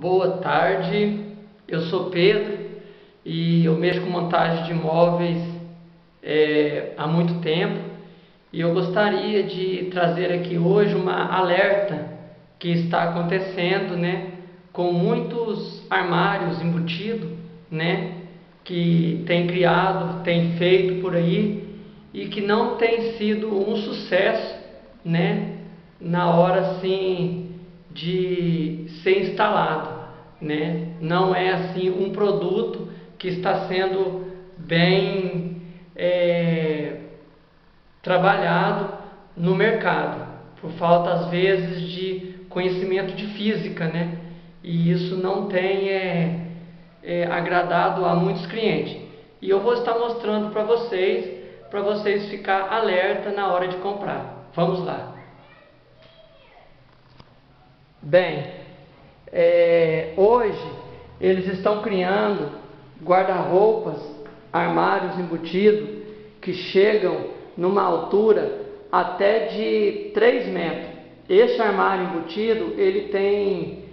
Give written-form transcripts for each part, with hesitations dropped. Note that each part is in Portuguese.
Boa tarde, eu sou Pedro e eu mexo com montagem de móveis há muito tempo e eu gostaria de trazer aqui hoje uma alerta que está acontecendo, com muitos armários embutidos, que tem criado, tem feito por aí e que não tem sido um sucesso, na hora assim de ser instalado, Não é assim um produto que está sendo bem trabalhado no mercado, por falta às vezes de conhecimento de física, E isso não tem agradado a muitos clientes. E eu vou estar mostrando para vocês ficar alerta na hora de comprar. Vamos lá. Bem, hoje eles estão criando guarda-roupas, armários embutidos que chegam numa altura até de 3 metros. Este armário embutido ele tem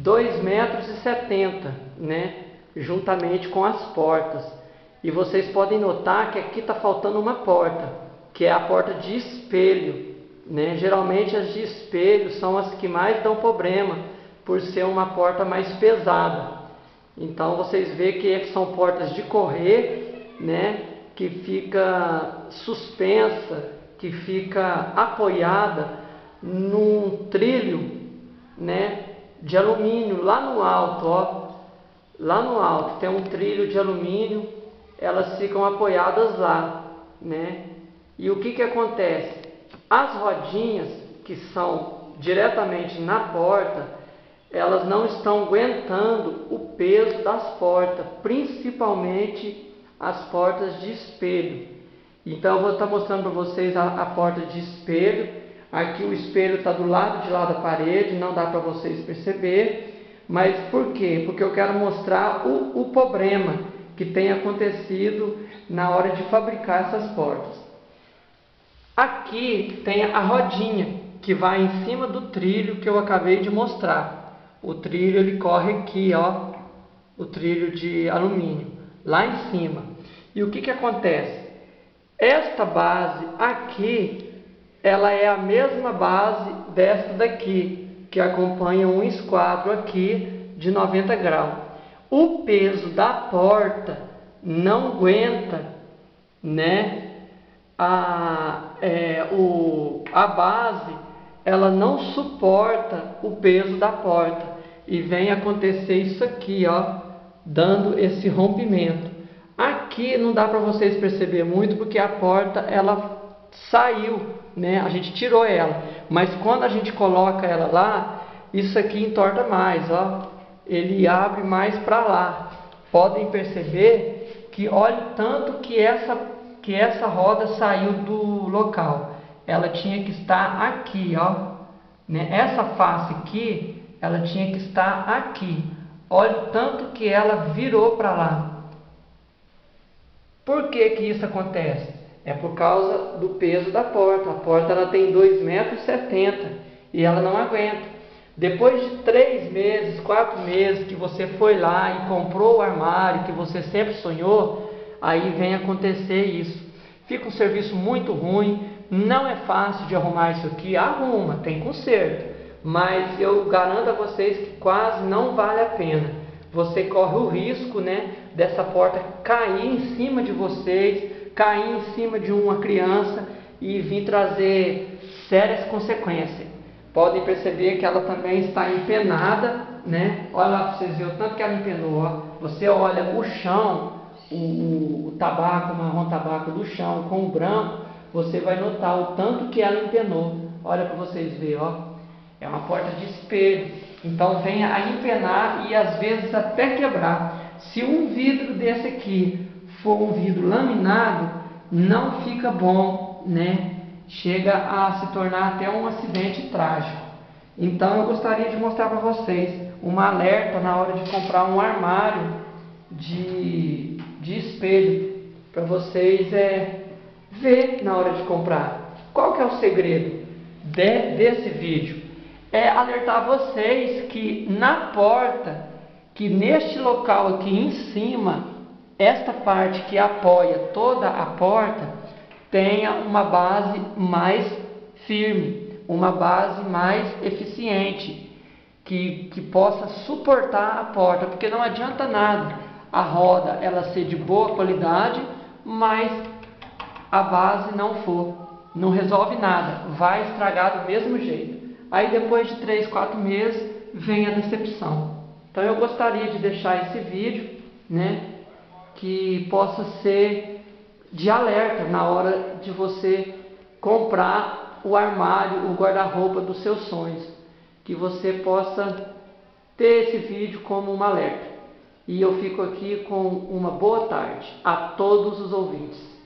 2,70 m, juntamente com as portas. E vocês podem notar que aqui está faltando uma porta, que é a porta de espelho. Geralmente as de espelho são as que mais dão problema, por ser uma porta mais pesada. Então vocês veem que são portas de correr, que fica suspensa, que fica apoiada num trilho, de alumínio lá no alto, ó. Lá no alto tem um trilho de alumínio, elas ficam apoiadas lá, E o que acontece? As rodinhas que são diretamente na porta, elas não estão aguentando o peso das portas, principalmente as portas de espelho. Então eu vou estar mostrando para vocês a porta de espelho. Aqui o espelho está do lado de lá da parede, não dá para vocês perceber. Mas por quê? Porque eu quero mostrar o problema que tem acontecido na hora de fabricar essas portas. Aqui tem a rodinha que vai em cima do trilho que eu acabei de mostrar. O trilho ele corre aqui, ó, o trilho de alumínio, lá em cima. E o que acontece? Esta base aqui, ela é a mesma base desta daqui, que acompanha um esquadro aqui de 90 graus. O peso da porta não aguenta, a base ela não suporta o peso da porta e vem acontecer isso aqui, ó, dando esse rompimento. Aqui não dá para vocês perceber muito porque a porta ela saiu, a gente tirou ela, mas quando a gente coloca ela lá, isso aqui entorta mais, ó, ele abre mais para lá. Podem perceber que olha o tanto que essa roda saiu do local. Ela tinha que estar aqui, ó, Essa face aqui, ela tinha que estar aqui. Olha o tanto que ela virou para lá. Por que isso acontece? É por causa do peso da porta. A porta ela tem 2,70 m e ela não aguenta. Depois de 3 meses, 4 meses que você foi lá e comprou o armário que você sempre sonhou, aí vem acontecer isso. Fica um serviço muito ruim, não é fácil de arrumar isso aqui. Arruma, tem conserto, mas eu garanto a vocês que quase não vale a pena. Você corre o risco, dessa porta cair em cima de vocês, cair em cima de uma criança e vir trazer sérias consequências. Podem perceber que ela também está empenada, Olha lá para vocês verem o tanto que ela empenou, ó. Você olha o chão, o tabaco, o marrom tabaco do chão com o branco, você vai notar o tanto que ela empenou. Olha para vocês verem, ó. É uma porta de espelho. Então vem a empenar e às vezes até quebrar. Se um vidro desse aqui for um vidro laminado, não fica bom, Chega a se tornar até um acidente trágico. Então eu gostaria de mostrar para vocês uma alerta na hora de comprar um armário de espelho, para vocês ver na hora de comprar. Qual que é o segredo desse vídeo? é alertar vocês que na porta, que neste local aqui em cima, esta parte que apoia toda a porta, tenha uma base mais firme, uma base mais eficiente, que possa suportar a porta, porque não adianta nada a roda ela ser de boa qualidade, mas a base não for, não resolve nada, vai estragar do mesmo jeito. Aí depois de 3, 4 meses vem a decepção. Então eu gostaria de deixar esse vídeo, né, que possa ser de alerta na hora de você comprar o armário, o guarda-roupa dos seus sonhos, que você possa ter esse vídeo como um alerta. E eu fico aqui com uma boa tarde a todos os ouvintes.